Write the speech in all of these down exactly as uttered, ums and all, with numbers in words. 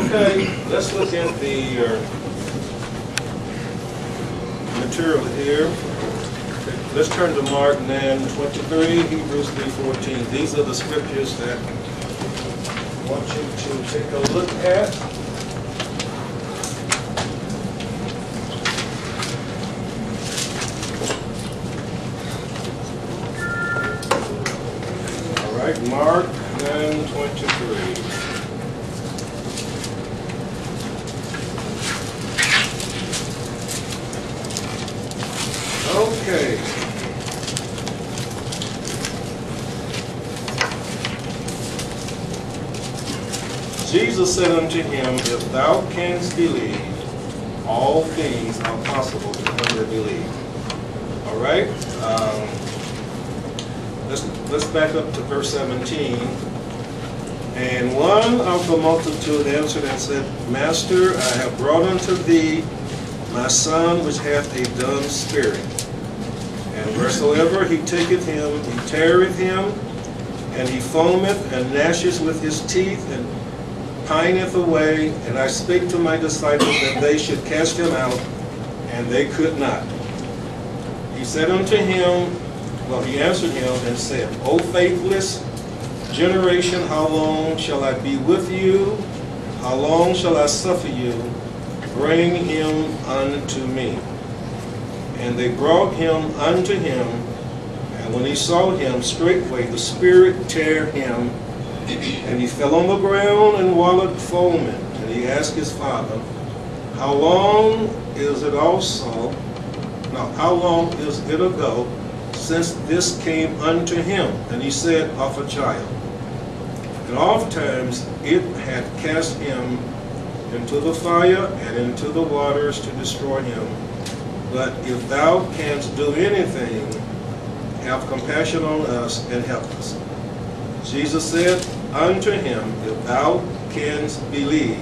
Okay, let's look at the uh, material here. Let's turn to Mark nine twenty-three, Hebrews three fourteen. These are the scriptures that I want you to take a look at. All right, Mark nine twenty-three. Okay. Jesus said unto him, if thou canst believe, all things are possible to him that believe. All right. Um, let's let's back up to verse seventeen. And one of the multitude answered and said, Master, I have brought unto thee my son which hath a dumb spirit. And wheresoever he taketh him, he teareth him, and he foameth and gnasheth with his teeth, and pineth away. And I spake to my disciples that they should cast him out, and they could not. He said unto him, well, he answered him and said, O faithless generation, how long shall I be with you? How long shall I suffer you? Bring him unto me. And they brought him unto him, and when he saw him, straightway the spirit tear him, and he fell on the ground and wallowed foaming. And he asked his father, How long is it also, no, how long is it ago since this came unto him? And he said, Of a child. And oftentimes it had cast him into the fire and into the waters to destroy him. But if thou canst do anything, have compassion on us and help us. Jesus said unto him, If thou canst believe,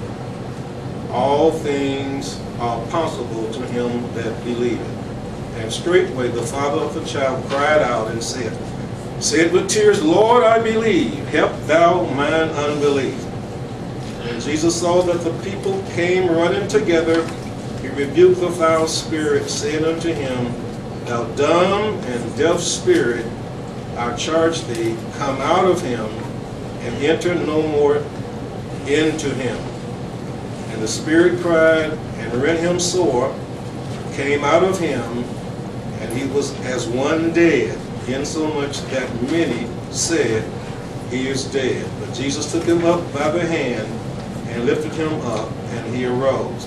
all things are possible to him that believeth. And straightway the father of the child cried out and said, said with tears, Lord, I believe, help thou mine unbelief. And Jesus saw that the people came running together. He rebuked the foul spirit, saying unto him, Thou dumb and deaf spirit, I charge thee, come out of him, and enter no more into him. And the spirit cried, and rent him sore, came out of him, and he was as one dead, insomuch that many said, He is dead. But Jesus took him up by the hand, and lifted him up, and he arose.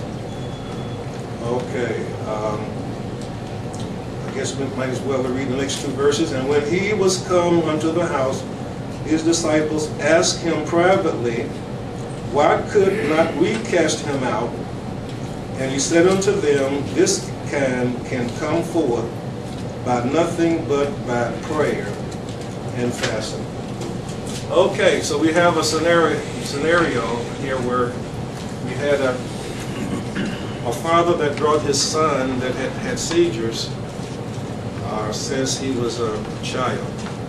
Okay, um, I guess we might as well read the next two verses. And when he was come unto the house, his disciples asked him privately, Why could not we cast him out? And he said unto them, This kind can come forth by nothing but by prayer and fasting. Okay, so we have a scenario scenario here where we had a a father that brought his son that had, had seizures uh, since he was a child.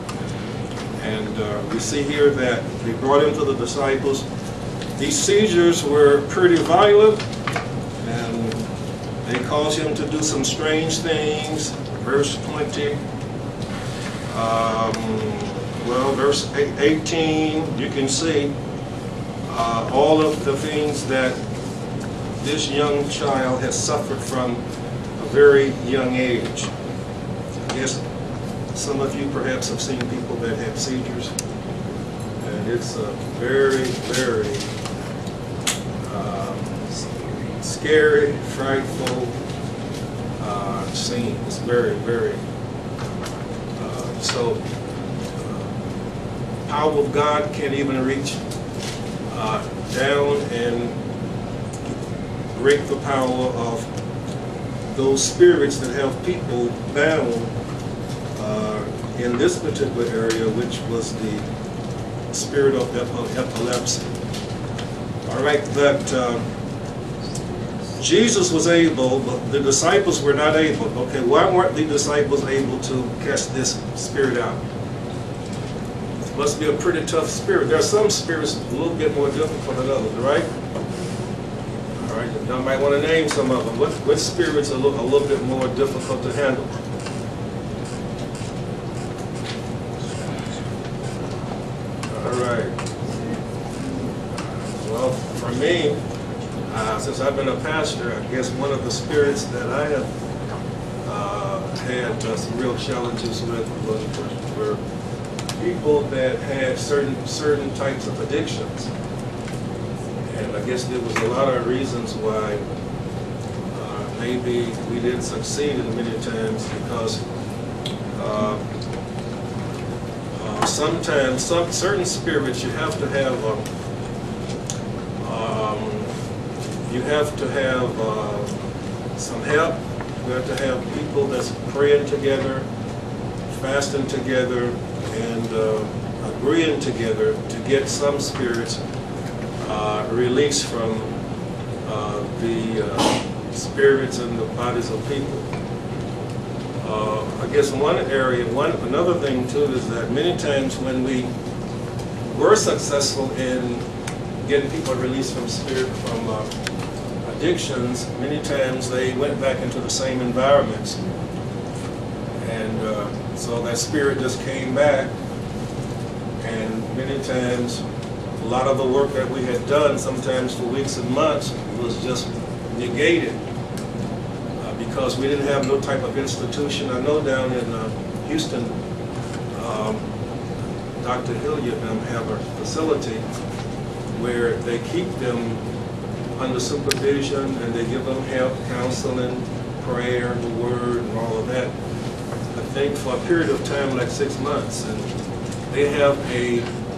And uh, we see here that they brought him to the disciples. These seizures were pretty violent, and they caused him to do some strange things. Verse twenty, um, well, verse eighteen, you can see uh, all of the things that this young child has suffered from a very young age. I guess some of you perhaps have seen people that have seizures, and it's a very, very uh, scary, frightful uh, scene. It's very, very, uh, so uh, power of God can't even reach uh, down and break the power of those spirits that have people bound uh, in this particular area, which was the spirit of epilepsy. All right, but uh, Jesus was able, but the disciples were not able. Okay, why weren't the disciples able to cast this spirit out? Must be a pretty tough spirit. There are some spirits a little bit more difficult than others, right? All right, you might want to name some of them. What, what spirits are a little, a little bit more difficult to handle? All right. Well, for me, uh, since I've been a pastor, I guess one of the spirits that I have uh, had uh, some real challenges with was, were people that had certain certain types of addictions. And I guess there was a lot of reasons why uh, maybe we didn't succeed in many times, because uh, uh, sometimes some certain spirits you have to have um, um, you have to have uh, some help. You have to have people that's praying together, fasting together, and uh, agreeing together to get some spirits uh, released from uh, the uh, spirits and the bodies of people. Uh, I guess one area, one another thing too, is that many times when we were successful in getting people released from spirit from uh, addictions, many times they went back into the same environments, and uh, so that spirit just came back. And many times, a lot of the work that we had done, sometimes for weeks and months, was just negated uh, because we didn't have no type of institution. I know down in uh, Houston, um, Doctor Hilliard and them have a facility where they keep them under supervision, and they give them help, counseling, prayer, the word, and all of that. I think for a period of time, like six months, and they have a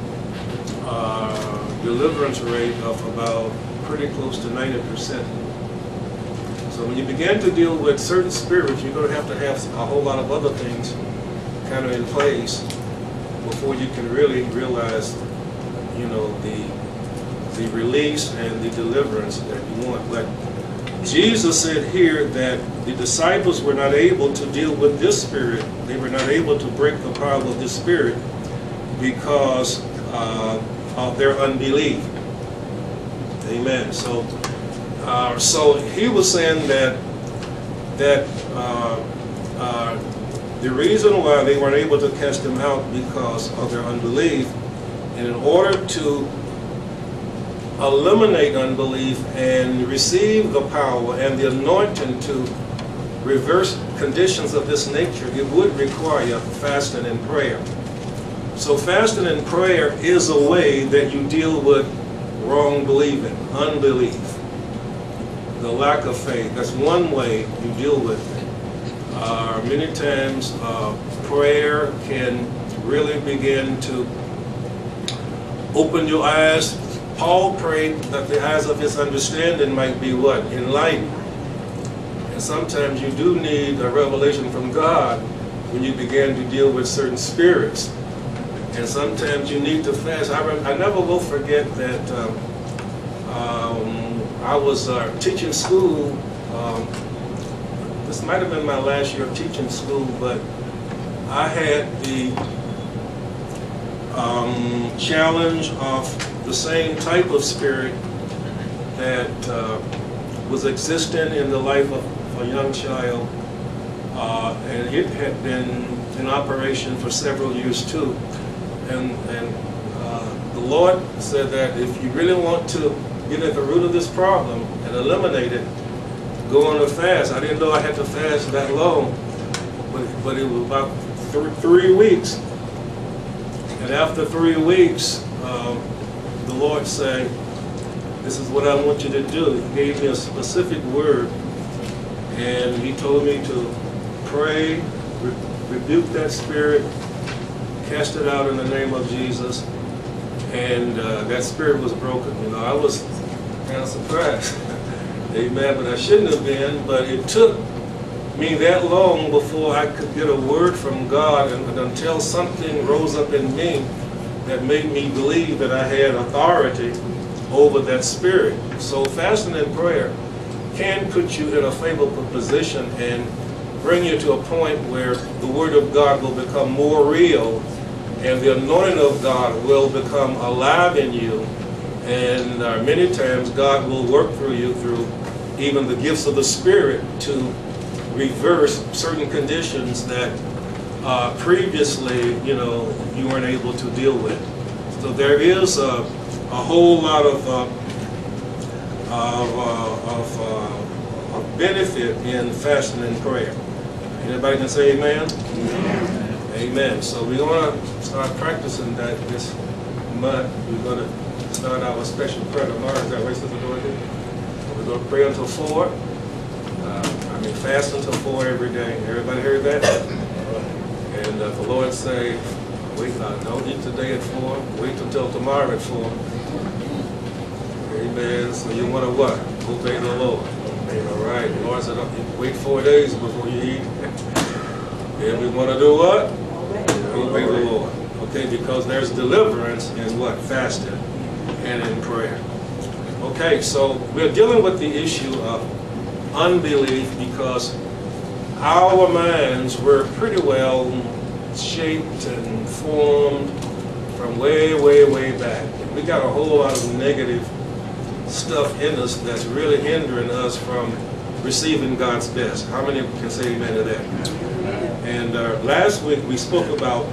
uh, deliverance rate of about pretty close to ninety percent. So when you begin to deal with certain spirits, you're going to have to have a whole lot of other things kind of in place before you can really realize, you know, the the release and the deliverance that you want. But Jesus said here that the disciples were not able to deal with this spirit. They were not able to break the power of this spirit because uh, of their unbelief. Amen. So, uh, so he was saying that that uh, uh, the reason why they weren't able to cast them out because of their unbelief, and in order to eliminate unbelief and receive the power and the anointing to reverse conditions of this nature, it would require fasting and prayer. So fasting and prayer is a way that you deal with wrong believing, unbelief, the lack of faith. That's one way you deal with it. Uh, many times uh, prayer can really begin to open your eyes. Paul prayed that the eyes of his understanding might be what? Enlightened. And sometimes you do need a revelation from God when you begin to deal with certain spirits. And sometimes you need to fast. I, I never will forget that um, um, I was uh, teaching school. Um, this might have been my last year of teaching school, but I had the um, challenge of the same type of spirit that uh, was existing in the life of a young child, uh, and it had been in operation for several years too. And, and uh, the Lord said that if you really want to get at the root of this problem and eliminate it, go on a fast. I didn't know I had to fast that long, but, but it was about th three weeks. And after three weeks, um, the Lord said, this is what I want you to do. He gave me a specific word, and he told me to pray, re rebuke that spirit, cast it out in the name of Jesus, and uh, that spirit was broken. You know, I was kind of surprised. Amen, but I shouldn't have been, but it took me that long before I could get a word from God, and, and until something rose up in me that made me believe that I had authority over that spirit. So fasting and prayer can put you in a favorable position and bring you to a point where the Word of God will become more real, and the anointing of God will become alive in you. And uh, many times God will work through you through even the gifts of the Spirit to reverse certain conditions that uh, previously, you know, you weren't able to deal with. So there is a, a whole lot of, uh, of, uh, of, uh, of benefit in fasting and prayer. Anybody can say amen? Amen. Amen. So we're going to start practicing that this month. We're going to start our special prayer tomorrow. Is that right, Sister Dorothy? We're going to pray until four. Uh, I mean, fast until four every day. Everybody heard that? And uh, the Lord say, wait, uh, don't eat today at four. Wait until tomorrow at four. Amen. So you want to what? Obey the Lord. All right. The Lord said, wait four days before you eat. And we want to do what? Obey the Lord. Okay, because there's deliverance in what? Fasting and in prayer. Okay, so we're dealing with the issue of unbelief because our minds were pretty well shaped and formed from way, way, way back. We got a whole lot of negative stuff in us that's really hindering us from receiving God's best. How many can say amen to that? And uh, last week we spoke about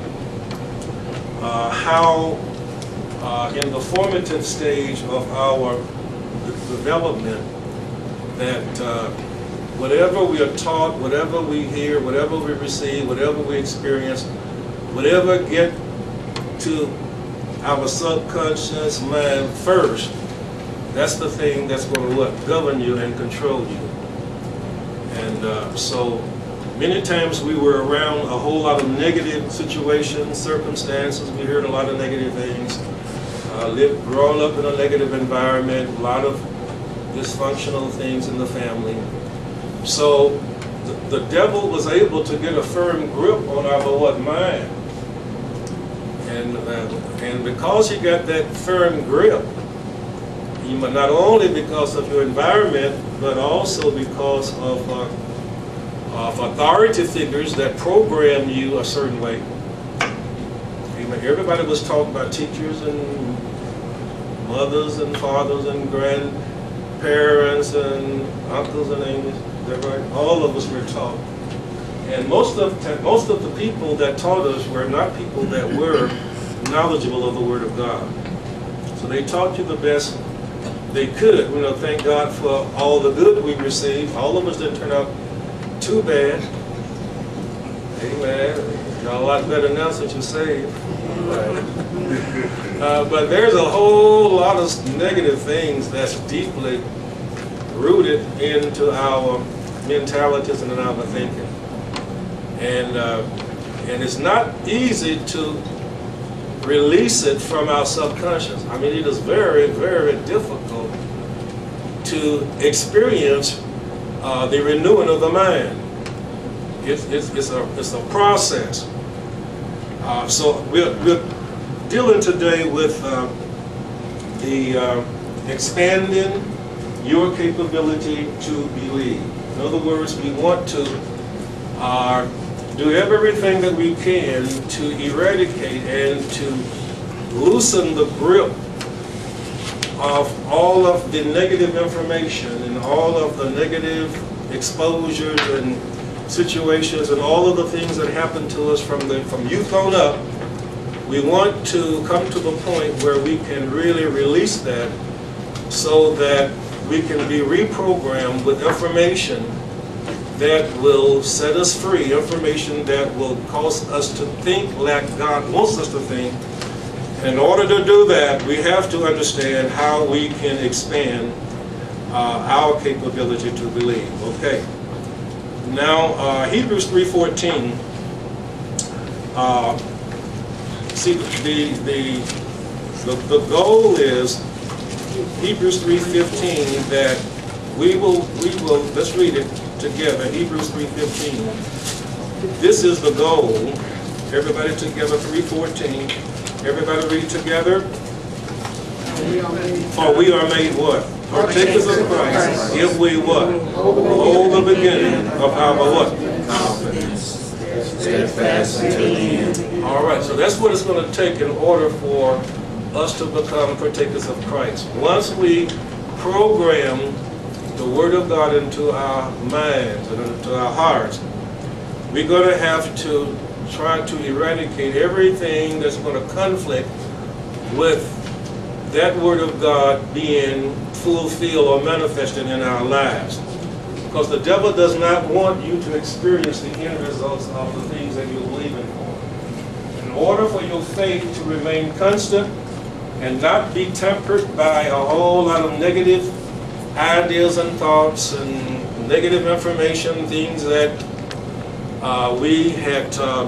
uh, how uh, in the formative stage of our development that uh, whatever we are taught, whatever we hear, whatever we receive, whatever we experience, whatever get to our subconscious mind first, that's the thing that's going to what, govern you and control you. And uh, so many times we were around a whole lot of negative situations, circumstances. We heard a lot of negative things. Uh, lived, grown up in a negative environment, a lot of dysfunctional things in the family. So the, the devil was able to get a firm grip on our what, mind. And, uh, and because he got that firm grip, you might not only because of your environment, but also because of, uh, of authority figures that program you a certain way. Everybody was taught about teachers and mothers and fathers and grandparents and uncles and aunts. Is that right? All of us were taught. And most of, most of the people that taught us were not people that were knowledgeable of the Word of God. So they taught you the best they could. You know, thank God for all the good we received. All of us didn't turn out too bad. Amen. Y'all a lot better now since you're saved. Uh, but there's a whole lot of negative things that's deeply rooted into our mentalities and in our thinking. And, uh, and it's not easy to release it from our subconscious. I mean, it is very, very difficult to experience uh, the renewing of the mind. It's, it's, it's, a, it's a process. Uh, so we're, we're dealing today with uh, the uh, expanding your capability to believe. In other words, we want to uh, do everything that we can to eradicate and to loosen the grip of all of the negative information and all of the negative exposures and situations and all of the things that happen to us from the from youth on up. We want to come to the point where we can really release that so that we can be reprogrammed with information that will set us free, information that will cause us to think like God wants us to think. In order to do that, we have to understand how we can expand uh, our capability to believe. Okay. Now, uh, Hebrews three fourteen. Uh, see, the, the the the goal is Hebrews three fifteen that we will we will let's read it together. Hebrews three fifteen. This is the goal. Everybody together. three fourteen. Everybody read together. For we are made what? Partakers of Christ, if we what? Hold the beginning of our what? Confidence. steadfast until the end. All right, so that's what it's going to take in order for us to become partakers of Christ. Once we program the Word of God into our minds and into our hearts, we're going to have to try to eradicate everything that's going to conflict with that Word of God being fulfilled or manifested in our lives. Because the devil does not want you to experience the end results of the things that you're believing for. In order for your faith to remain constant and not be tempered by a whole lot of negative ideas and thoughts and negative information, things that uh, we had uh,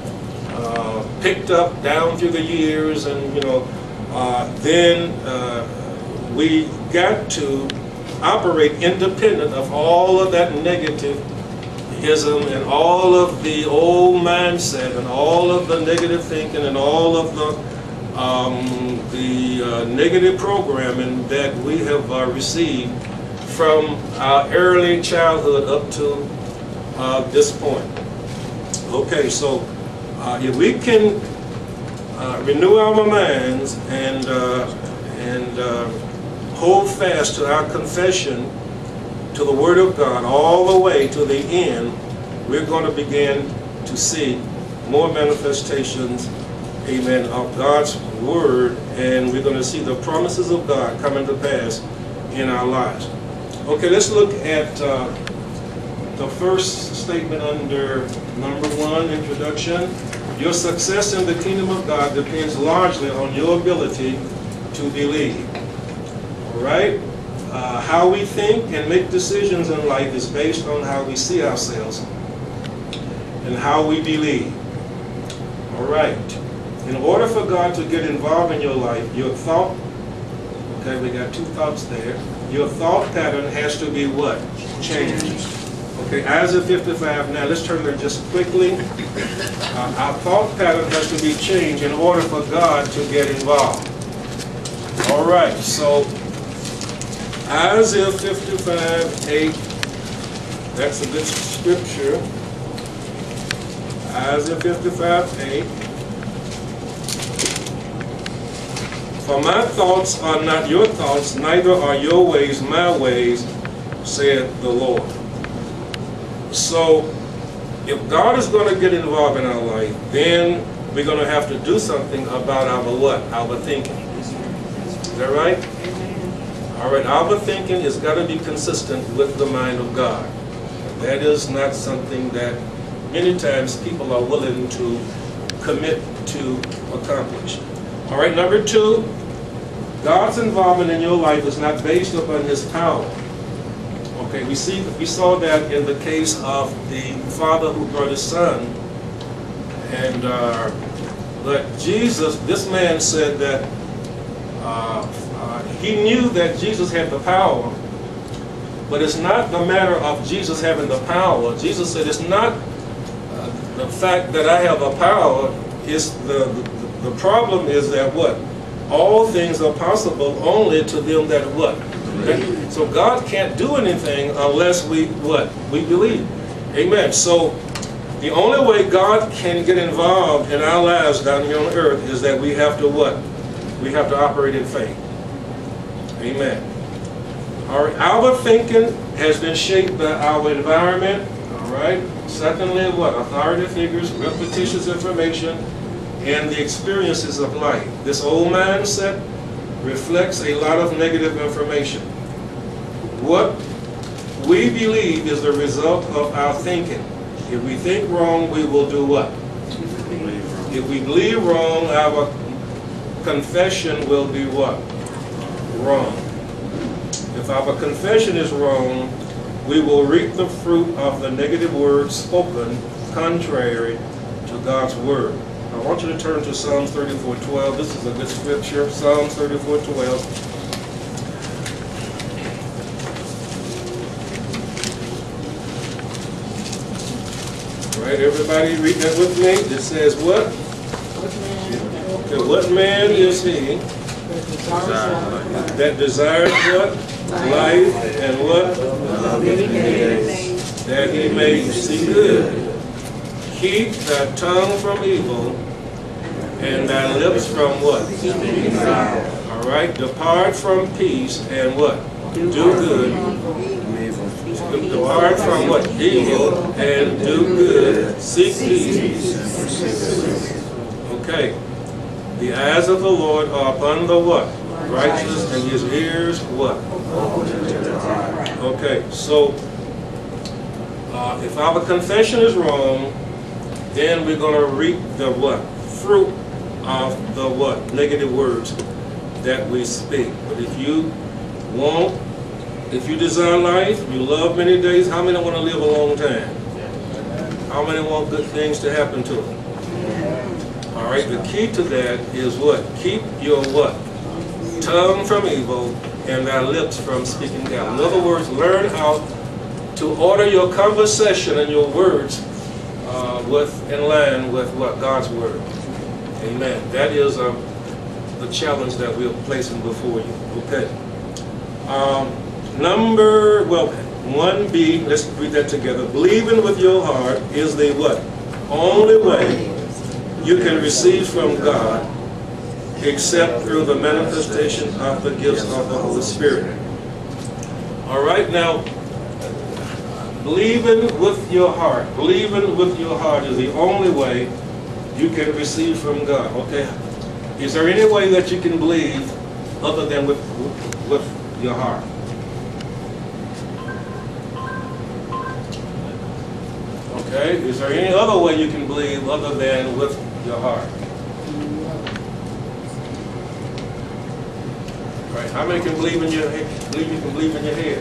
uh, picked up down through the years, and you know, uh, then uh, we got to operate independent of all of that negativism and all of the old mindset and all of the negative thinking and all of the um, the uh, negative programming that we have uh, received from our early childhood up to uh, this point. Okay, so uh, if we can uh, renew our minds and uh, and uh, hold fast to our confession, to the Word of God, all the way to the end, we're going to begin to see more manifestations, amen, of God's Word, and we're going to see the promises of God coming to pass in our lives. Okay, let's look at uh, the first statement under number one, introduction. Your success in the kingdom of God depends largely on your ability to believe. All right? Uh, how we think and make decisions in life is based on how we see ourselves and how we believe. All right. In order for God to get involved in your life, your thought, okay, we got two thoughts there. Your thought pattern has to be what? Changed. Okay, Isaiah fifty-five, now let's turn there just quickly. Uh, our thought pattern has to be changed in order for God to get involved. All right, so Isaiah fifty-five, eight, that's a good scripture. Isaiah fifty-five, eight. For my thoughts are not your thoughts, neither are your ways my ways, saith the Lord. So, if God is going to get involved in our life, then we're going to have to do something about our what? Our thinking. Is that right? All right, our thinking is got to be consistent with the mind of God. That is not something that many times people are willing to commit to accomplish. All right, number two, God's involvement in your life is not based upon His power. Okay, we see we saw that in the case of the father who brought his son, and uh, but Jesus, this man said that uh, uh, he knew that Jesus had the power, but it's not the matter of Jesus having the power. Jesus said it's not uh, the fact that I have a power. It's the, the the problem is that what? All things are possible only to them that what? That, so God can't do anything unless we what? We believe. Amen. So the only way God can get involved in our lives down here on earth is that we have to what? We have to operate in faith. Amen. Our, our thinking has been shaped by our environment. All right. Secondly, what? Authority figures, repetitious information, and the experiences of life. This old mindset reflects a lot of negative information. What we believe is the result of our thinking. If we think wrong, we will do what? If we believe wrong, our confession will be what? Wrong. If our confession is wrong, we will reap the fruit of the negative words spoken contrary to God's word. I want you to turn to Psalms thirty-four twelve. This is a good scripture. Psalms thirty-four twelve. All right, everybody read that with me. It says what? Okay, what man is he that desires what? Life and what? That he may see good. keep thy tongue from evil, and thy lips from what? All right, depart from peace and what? Do good. Depart from what? Evil and do good. Seek peace. Okay. The eyes of the Lord are upon the what? Righteous, and his ears what? Okay, so uh, if our confession is wrong, then we're going to reap the what? Fruit of the what? Negative words that we speak. But if you want, if you desire life, you love many days, how many want to live a long time? How many want good things to happen to them? All right, the key to that is what? Keep your what? Tongue from evil and thy lips from speaking down. In other words, learn how to order your conversation and your words uh, with in line with what? God's word. Amen. That is uh, the challenge that we're placing before you. Okay. Um, number, well, one B, let's read that together. Believing with your heart is the what? Only way you can receive from God except through the manifestation of the gifts of the Holy Spirit. All right, now, believing with your heart, believing with your heart is the only way you can receive from God. Okay, is there any way that you can believe other than with, with, with your heart? Okay, is there any other way you can believe other than with your heart? Right. How many can believe in your head? Believe you can believe in your head?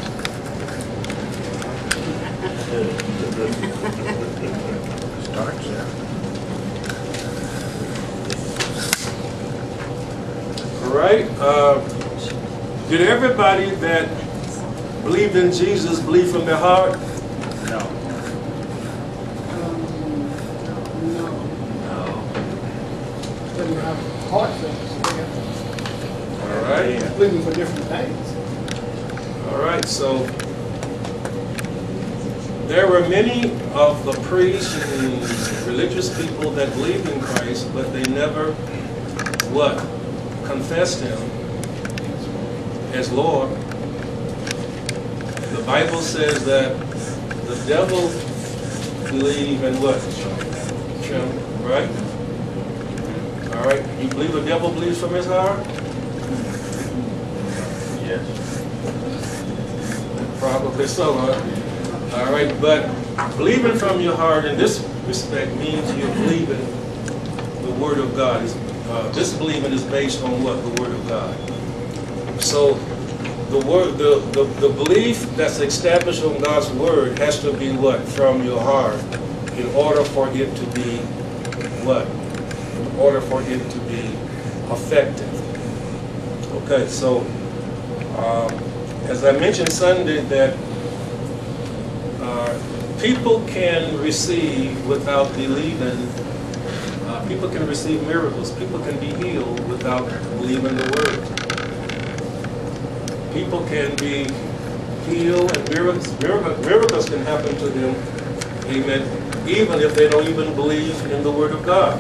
Starts there. All right. Uh, did everybody that believed in Jesus believe from their heart? No. Heart things. All right. Believing for different things. All right. So there were many of the priests and religious people that believed in Christ, but they never what? Confessed him as Lord. The Bible says that the devil believe in what? Right? All right. You believe the devil believes from his heart? Yes. Probably so, huh? All right, but believing from your heart in this respect means you're believing the Word of God. Uh, this believing is based on what? The Word of God. So the word, the, the, the belief that's established on God's Word has to be what? From your heart in order for it to be what? In order for it to be effective. Okay, so um, as I mentioned Sunday, that uh, people can receive without believing. Uh, people can receive miracles. People can be healed without believing the Word. People can be healed, and miracles, miracles, miracles can happen to them, amen, even if they don't even believe in the Word of God.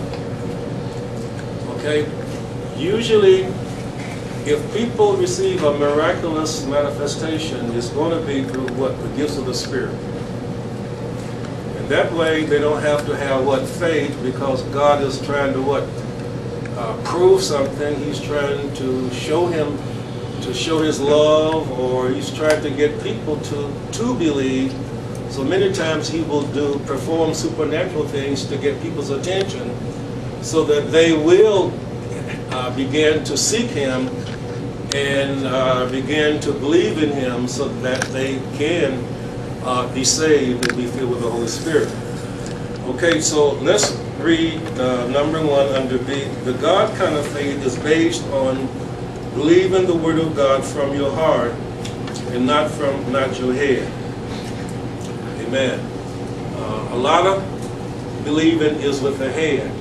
Okay? Usually, if people receive a miraculous manifestation, it's going to be through what? The gifts of the Spirit. And that way, they don't have to have what? Faith, because God is trying to what? Uh, prove something. He's trying to show him, to show his love, or he's trying to get people to, to believe. So many times he will do, perform supernatural things to get people's attention so that they will uh, begin to seek him and uh, begin to believe in him so that they can uh, be saved and be filled with the Holy Spirit. Okay, so let's read uh, number one under B. The God kind of faith is based on believing the Word of God from your heart and not from not your head. Amen. Uh, a lot of believing is with the head.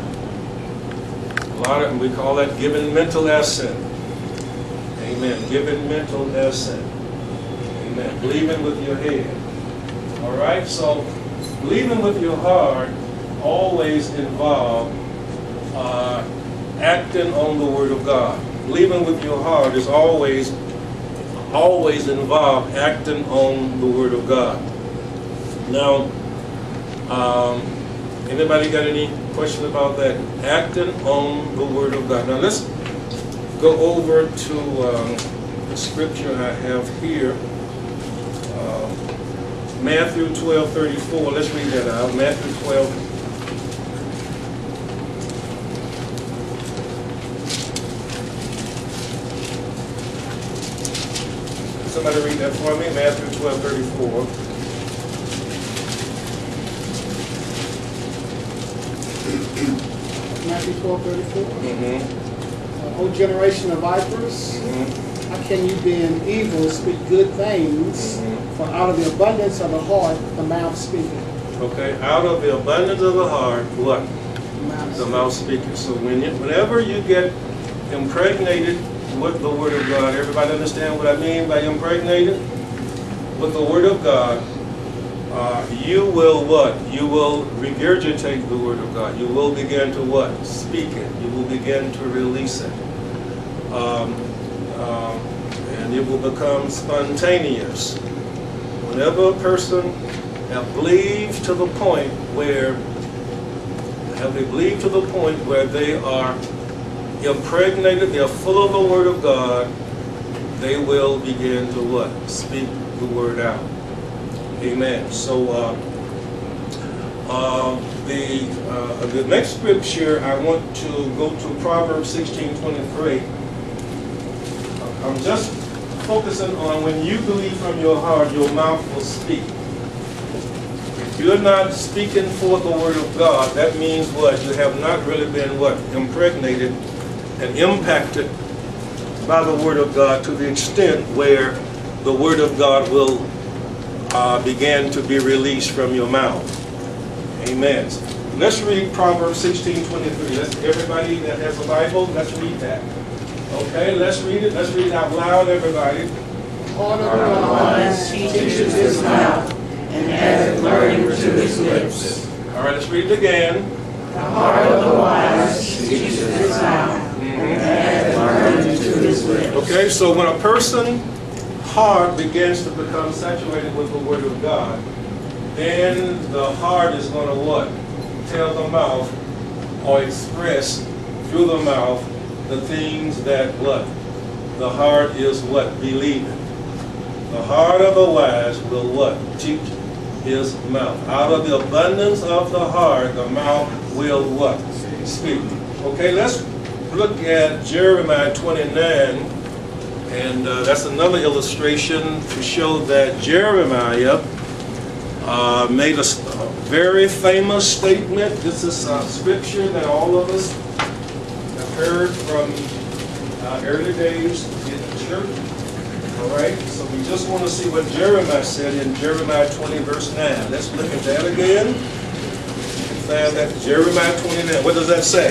A lot of, we call that giving mental assent. Amen. Giving mental assent. Amen. Believing with your head. All right. So believing with your heart always involve uh, acting on the Word of God. Believing with your heart is always, always involved acting on the Word of God. Now, um, anybody got any question about that? Acting on the Word of God. Now let's go over to um, the scripture I have here. Uh, Matthew twelve thirty-four. Let's read that out. Matthew twelve. Somebody read that for me. Matthew twelve thirty-four. Matthew twelve thirty-four. Mm-hmm. Uh, O generation of vipers, Mm-hmm. how can you being evil speak good things? Mm-hmm. For out of the abundance of the heart, the mouth speaketh. Okay, out of the abundance of the heart, what? The mouth The mouth speaketh. So when you, whenever you get impregnated with the Word of God, everybody understand what I mean by impregnated? With the Word of God, uh, you will what? You will regurgitate the Word of God. You will begin to what? Speak it. You will begin to release it. Um, um, and it will become spontaneous. Whenever a person have believed to the point where, have they believed to the point where they are impregnated, they are full of the Word of God, they will begin to what? Speak the Word out. Amen. So uh, uh, the uh, the next scripture I want to go to Proverbs sixteen twenty-three. I'm just focusing on when you believe from your heart, your mouth will speak. If you're not speaking forth the Word of God, that means what? You have not really been what? Impregnated and impacted by the Word of God to the extent where the Word of God will uh, begin to be released from your mouth. Amen. Let's read Proverbs sixteen twenty-three. Let's, everybody that has a Bible, let's read that. Okay, let's read it. Let's read it out loud, everybody. Heart of The the wise teaches his mouth, and adds learning to his lips. All right, let's read it again. The heart of the wise teaches his mouth, and adds learning to his lips. Okay, so when a person's heart begins to become saturated with the Word of God, then the heart is going to what? Tell the mouth or express through the mouth the things that what? The heart is what? Believing. The heart of the wise will what? Teach his mouth. Out of the abundance of the heart, the mouth will what? Speak. Okay, let's look at Jeremiah twenty-nine, and uh, that's another illustration to show that Jeremiah uh, made a, a very famous statement. This is a scripture that all of us have heard from uh, early days in the church. All right, so we just want to see what Jeremiah said in Jeremiah twenty, verse nine. Let's look at that again. Find that Jeremiah twenty-nine. What does that say?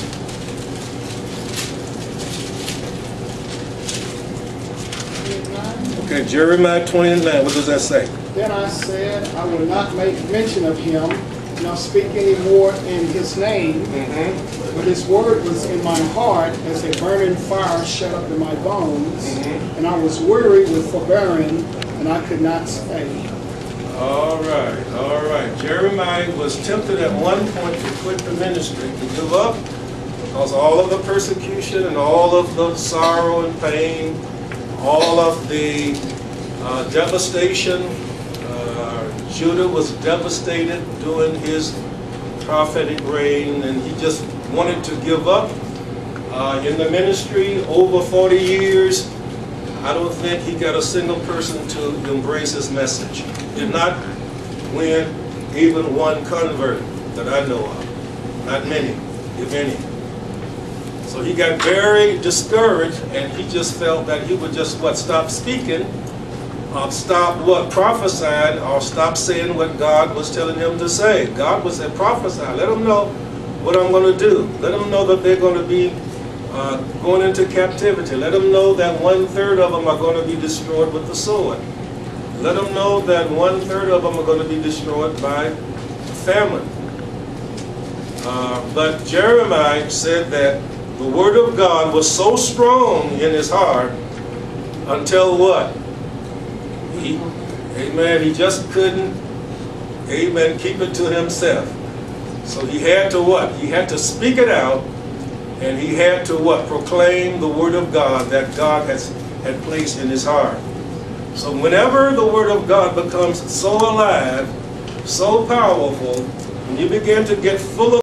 Okay, Jeremiah twenty-nine. What does that say? Then I said, I will not make mention of him, nor speak any more in his name. Mm-hmm. But his word was in my heart as a burning fire shut up in my bones. Mm-hmm. And I was weary with forbearing, and I could not stay. All right, all right. Jeremiah was tempted at one point to quit the ministry, to give up, because all of the persecution and all of the sorrow and pain, all of the uh, devastation. Uh, Judah was devastated during his prophetic reign, and he just wanted to give up uh, in the ministry over forty years. I don't think he got a single person to embrace his message. Did not win even one convert that I know of. Not many, if any. So he got very discouraged, and he just felt that he would just, what, stop speaking, uh, stop, what, prophesying, or stop saying what God was telling him to say. God was saying, prophesy, let them know what I'm going to do. Let them know that they're going to be uh, going into captivity. Let them know that one-third of them are going to be destroyed with the sword. Let them know that one-third of them are going to be destroyed by famine. Uh, but Jeremiah said that the word of God was so strong in his heart until what? He, amen, he just couldn't, amen, keep it to himself. So he had to what? He had to speak it out, and he had to what? Proclaim the word of God that God has had placed in his heart. So whenever the word of God becomes so alive, so powerful, when you begin to get full of